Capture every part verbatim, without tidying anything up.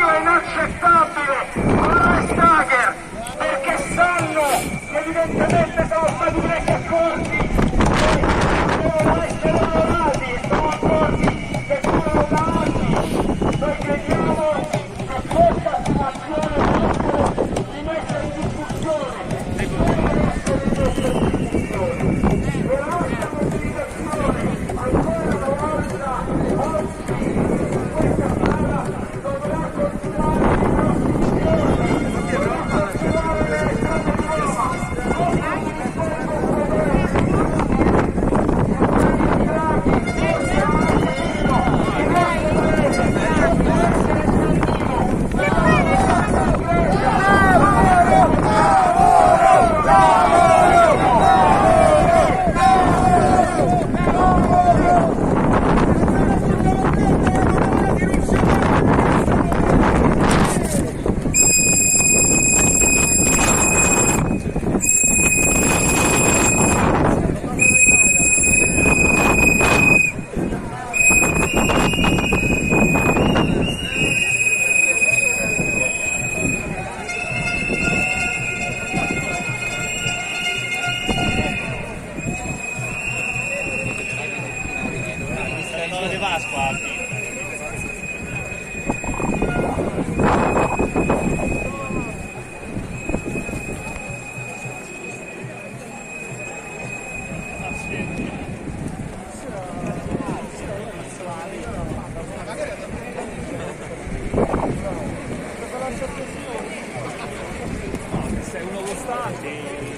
è inaccettabile, ora è Stagger, perché sanno che evidentemente sono stati presi accorti che devono essere onorati e sono accorti che durano da anni. Noi crediamo che questa situazione deve essere rimessa in discussione, deve essere rimessa in discussione. E la nostra mobilitazione ancora una volta oggi in questa sala dovrà continuare nei prossimi giorni, dovrà continuare nelle strade di sei uno costante.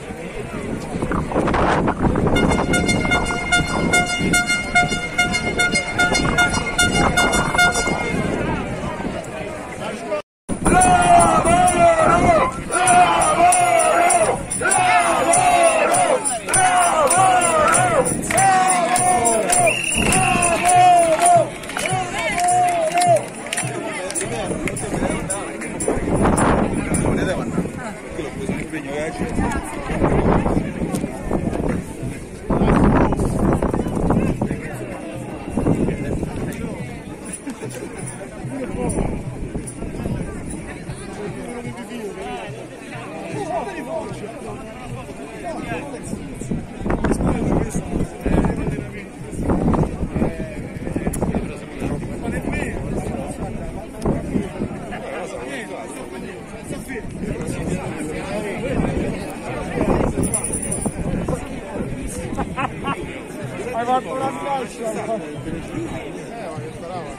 Hai fatto una scalcia! Eh, ma che sparava!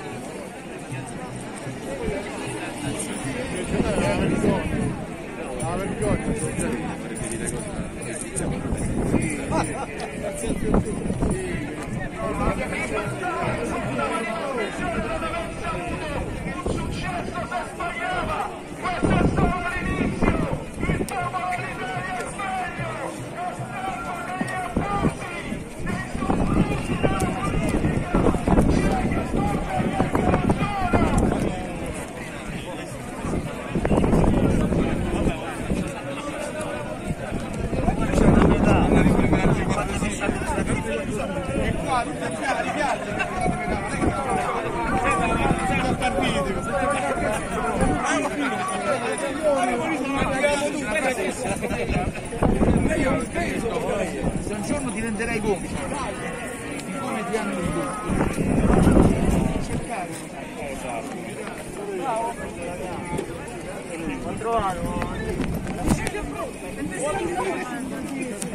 La vergogna! Grazie a tutti! Il successo si sbagliava! Questo è solo l'inizio! Il popolo d'Italia è sveglio! È stato negli applausi! Se un giorno diventerai comico, siccome ti hanno di cercare. Ho trovato.